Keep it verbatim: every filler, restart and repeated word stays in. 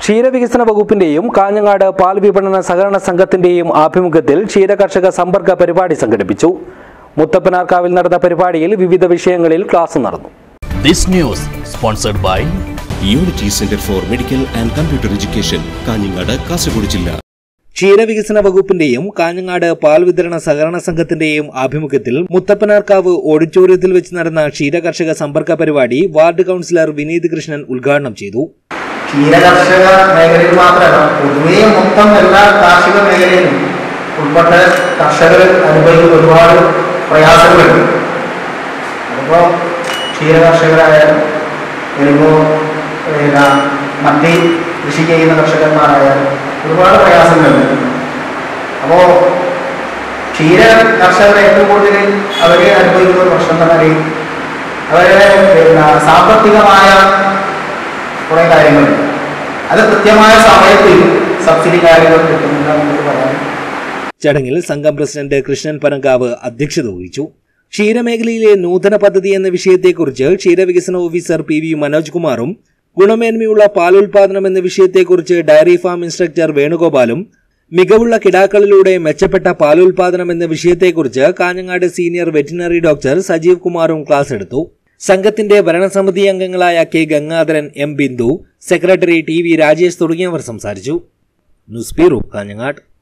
ക്ഷീരവികസന വകുപ്പിന്റെയും കാഞ്ഞങ്ങാട് പാൽ വിപണന സഹകരണ സംഘത്തിന്റെയും ആഭിമുഖ്യത്തിൽ ക്ഷീരകർഷക സമ്പർക്ക പരിപാടി സംഘടിപ്പിച്ചു. മുത്തപ്പനാർക്കാവിൽ നടന്ന പരിപാടിയിൽ വിവിധ വിഷയങ്ങളിൽ ക്ലാസ് നടന്നു. This news sponsored by Unity Center for Medical and Computer Education, Kanhangad, Kasaragod ജില്ല. ക്ഷീരവികസന വകുപ്പിന്റെയും കാഞ്ഞങ്ങാട് പാൽ വിതരണ സഹകരണ സംഘത്തിന്റെയും ആഭിമുഖ്യത്തിൽ മുത്തപ്പനാർക്കാവ് ഓഡിറ്റോറിയത്തിൽ വെച്ച് നടന്ന ക്ഷീരകർഷക സമ്പർക്ക പരിപാടി വാർഡ് കൗൺസിലർ വിനീത് കൃഷ്ണൻ ഉദ്ഘാടനം ചെയ്തു. ക്ഷീരകർഷക മേഖലയിൽ മാത്രമല്ല, പൊതുവേ മൊത്തം എല്ലാ കാർഷിക മേഖലയിലും ഉൾപ്പെട്ട കർഷകർ അനുഭവിക്കുന്ന ഒരുപാട് പ്രയാസങ്ങളുണ്ട്. അതിപ്പോൾ ക്ഷീരകർഷകരായാലും വരുമ്പോൾ മറ്റ് കൃഷി ചെയ്യുന്ന കർഷകന്മാരായാലും ഒരുപാട് പ്രയാസങ്ങളുണ്ട്. അപ്പോൾ ക്ഷീര കർഷകർ ഏറ്റവും കൂടുതൽ അവർ അനുഭവിക്കുന്ന പ്രശ്നം എന്ന് പറയുന്നത് അവരുടെ പിന്നെ സാമ്പത്തികമായ കുറേ കാര്യങ്ങളുണ്ട്. അത് കൃത്യമായ സമയത്ത് സബ്സിഡി കാര്യങ്ങൾ കിട്ടുന്നില്ല നമുക്ക് പറയാം. ചടങ്ങിൽ സംഘം പ്രസിഡന്റ് കൃഷ്ണൻ പനങ്കാവ് അധ്യക്ഷത വഹിച്ചു. ക്ഷീരമേഖലയിലെ നൂതന പദ്ധതി എന്ന വിഷയത്തെക്കുറിച്ച് ക്ഷീരവികസന ഓഫീസർ പി വി മനോജ് കുമാറും ഗുണമേന്മയുള്ള പാലുൽപാദനം എന്ന വിഷയത്തെക്കുറിച്ച് ഡയറി ഫാം ഇൻസ്ട്രക്ടർ വേണുഗോപാലും മികവുള്ള കിടാക്കളിലൂടെ മെച്ചപ്പെട്ട പാലുൽപാദനം എന്ന വിഷയത്തെക്കുറിച്ച് Kanhangad senior veterinary doctor Sajeev കുമാറും ക്ലാസ് എടുത്തു. സംഘത്തിന്റെ ഭരണസമിതി അംഗങ്ങളായ K Gangadharan, M Bindu, secretary T V Rajesh തുടങ്ങിയവർ സംസാരിച്ചു. News bureau, Kanhangad.